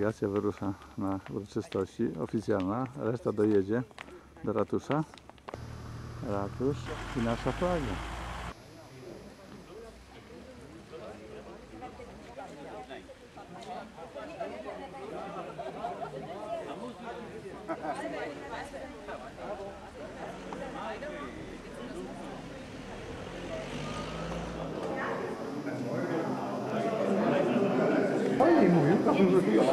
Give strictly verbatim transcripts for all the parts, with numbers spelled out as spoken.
delegacja wyrusza na uroczystości, oficjalna, reszta dojedzie do ratusza. Ratusz i nasza flaga. Fajnie mówił, tam mówił.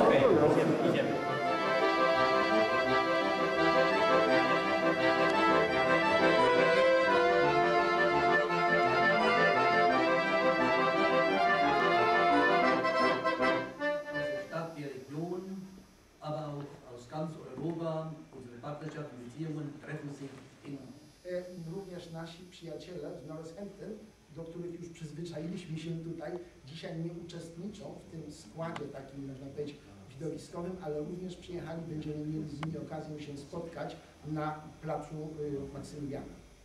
Stadt, die Region, aber auch aus ganz Europa, unsere Partnerschaften, Beziehungen treffen sich in Również nasi przyjaciele z Northampton, do których już przyzwyczailiśmy się tutaj, dzisiaj nie uczestniczą w tym składzie takim, można powiedzieć, widowiskowym, ale również przyjechali, będziemy mieli z nimi okazję się spotkać na placu y, Maksymiliana.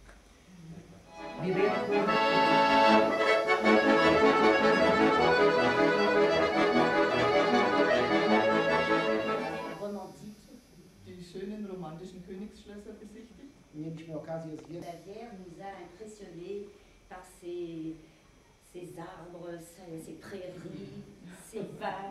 Die schönen romantischen Königsschlösser besichtigt. Mieliśmy okazję zwiedzić. La guerre nous a impressionnés par ses, ses arbres, ses, ses prairies, ses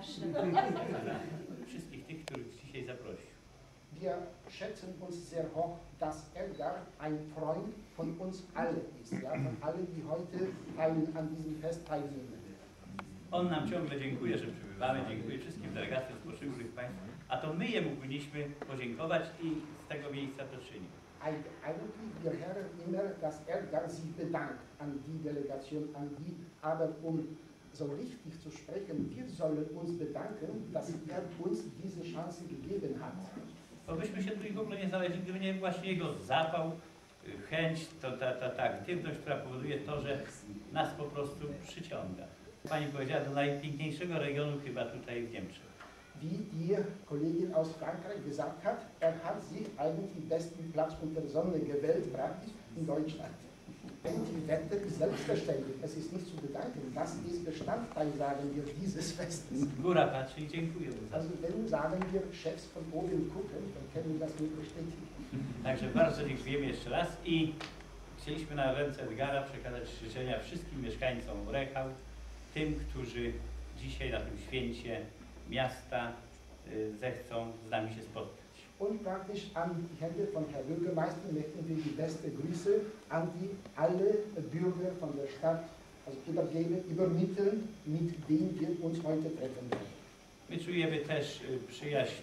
vaches. Wszystkich tych, których dzisiaj zaprosił. Wir schätzen uns sehr hoch, dass Edgar ein Freund von uns allen ist, ja, von allen, die heute an diesem Fest teilnehmen. On nam ciągle dziękuję, że przybywamy, dziękuję wszystkim delegacjom z poszczególnych państw, a to my jemu powinniśmy podziękować i z tego miejsca to czynić. Eigentlich, wir hören immer, dass Edgar sich bedankt an die Delegation, an die, aber um so richtig zu sprechen, wir sollen uns bedanken, dass er uns diese Chance gegeben hat. Bo byśmy się tutaj w ogóle nie znaleźli, gdyby nie właśnie jego zapał, chęć, to ta, ta, ta aktywność, która powoduje to, że nas po prostu przyciąga. Pani powiedziała, do najpiękniejszego regionu chyba tutaj w Niemczech. Wie die Kollegin aus Frankreich gesagt hat, er hat sich eigentlich besten Platz unter Sonne gewählt, praktisch in Deutschland. Die Wette ist selbstverständlich, es ist nicht zu bedanken, das ist Bestandteil, sagen wir, dieses Festes. Góra patrzy i dziękuję za Also wenn, sagen wir, Chefs von oben gucken, dann können wir das nicht bestätigen. Także bardzo dziękujemy jeszcze raz i chcieliśmy na ręce Edgara przekazać życzenia wszystkim mieszkańcom Rechau, tym, którzy dzisiaj na tym święcie miasta y, zechcą z nami się spotkać. Und praktisch an die Hände von Herrn Bürgermeister möchten wir die beste Grüße an die alle Bürger von der Stadt also übergeben, übermitteln, mit denen wir uns heute treffen werden. My czujemy też y, przyjaźń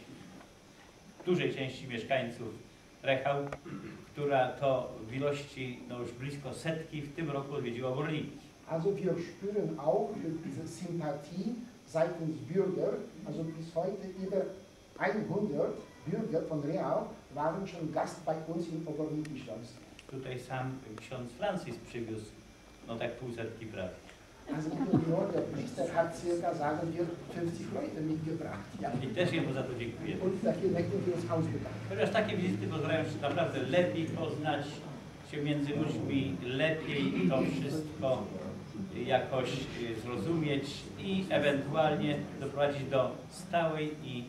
dużej części mieszkańców Rechau, która to w ilości no, już blisko setki w tym roku odwiedziła Borniki. Also wir spüren auch diese Sympathie seitens Bürger, also bis heute über hundert Bürger von Real waren schon Gast bei uns in Obernikischloss. Tutaj sam ksiądz Francis przywiózł, no tak pół setki prawie. Also nur der Priester hat circa, sagen wir, fünfzig Leute mitgebracht. Ja. I też jemu za to dziękuję. Und dafür möchten wir uns ausbedanken. Ponieważ takie wizyty pozwalają się naprawdę lepiej poznać się między ludźmi, lepiej to wszystko jakoś zrozumieć i ewentualnie doprowadzić do stałej i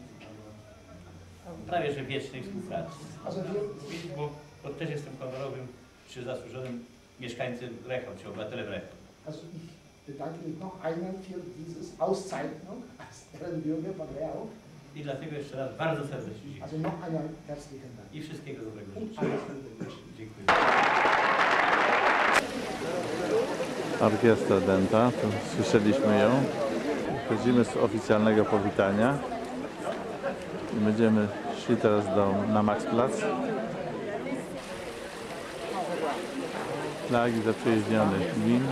prawie że wiecznej współpracy. Bo, bo też jestem honorowym czy zasłużonym mieszkańcem Rechau, czy obywatelem Rechau. Also ich bedanke mich noch einmal für dieses Auszeichnung als Ehrenbürger von Real. I dlatego jeszcze raz bardzo serdecznie dziękuję. Also noch einmal herzlichen Dank. I wszystkiego dobrego życzę. Alles Gute. Dziękuję. Orkiestra Dęta, tu słyszeliśmy ją. Wchodzimy z oficjalnego powitania i będziemy szli teraz do, na Maxplatz. Flagi zaprzyjaźnionych gmin.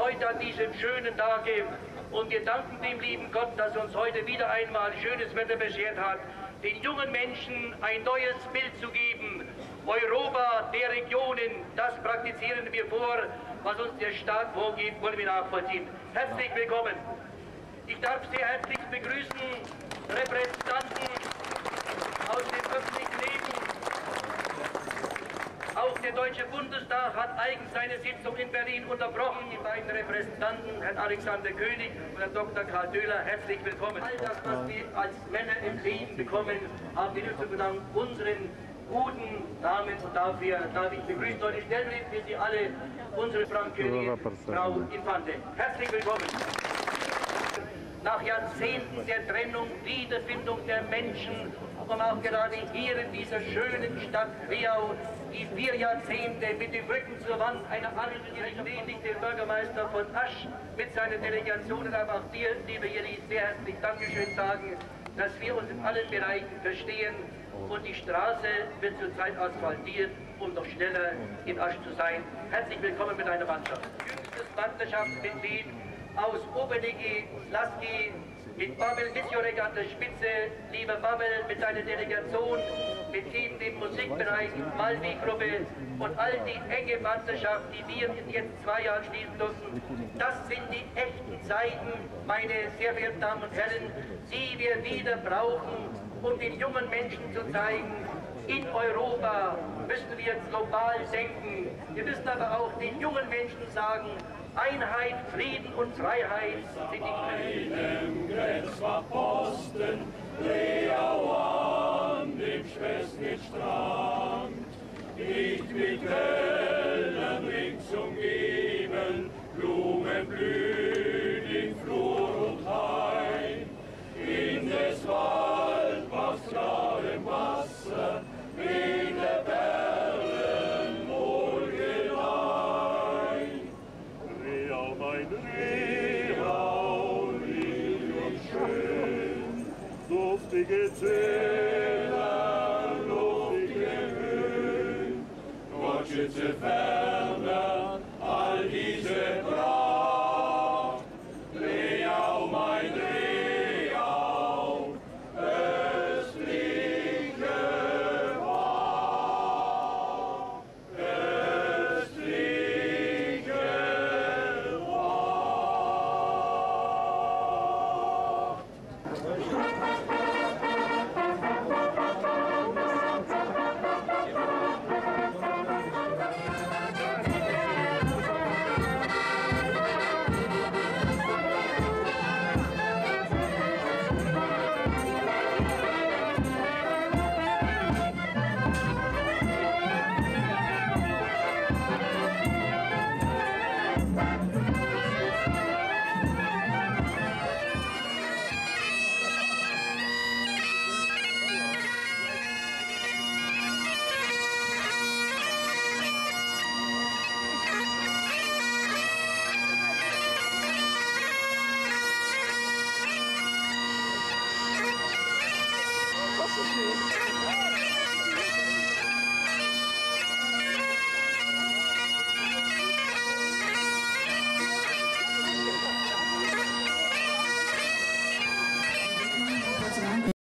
heute an diesem schönen Tage. Und wir danken dem lieben Gott, dass er uns heute wieder einmal schönes Wetter beschert hat, den jungen Menschen ein neues Bild zu geben. Europa der Regionen, das praktizieren wir vor, was uns der Staat vorgibt, wollen wir nachvollziehen. Herzlich willkommen. Ich darf sehr herzlich begrüßen Repräsentanten aus dem öffentlichen Leben. Auch der Deutsche Bundestag hat eigens seine Sitzung in Berlin unterbrochen. Die beiden Repräsentanten, Herrn Alexander König und Herrn Doktor Karl Döhler, herzlich willkommen. All das, was wir als Männer im Leben bekommen, haben wir nur zu verdanken unseren guten Damen, und dafür darf ich begrüßen heute stellvertretend für Sie alle unsere Frankkönigin, Frau Infante. Herzlich willkommen. Nach Jahrzehnten der Trennung, Wiederfindung der Menschen und auch gerade hier in dieser schönen Stadt Riau, die vier Jahrzehnte mit dem Rücken zur Wand einer anderen lediglich der Bürgermeister von Asch mit seiner Delegation, aber auch dir, liebe Jeri, sehr herzlich Dankeschön sagen, dass wir uns in allen Bereichen verstehen und die Straße wird zurzeit asphaltiert, um noch schneller in Asch zu sein. Herzlich willkommen mit einer Mannschaft. Jüngstes Partnerschaftsmitglied aus Oberligi, Laski, mit Babel Misjorek an der Spitze, lieber Babel mit seiner Delegation, mit ihm dem Musikbereich, Malvi-Gruppe und all die enge Partnerschaft, die wir in jetzt zwei Jahren schließen durften. Das sind die echten Zeiten, meine sehr verehrten Damen und Herren, die wir wieder brauchen, um den jungen Menschen zu zeigen, in Europa müssen wir global denken. Wir müssen aber auch den jungen Menschen sagen, Einheit, Frieden und Freiheit sind die Einem Grenzwachposten, Riau an dem Schwestnitz-Strand, nicht mit Wellen rings umgeben, Blumen blühen in Flur und Hain, in des Waldbachs klarem Wasser, in der Perlen wohlgedeih. Riau, mein Riau, lieb und schön, duftige Zähne,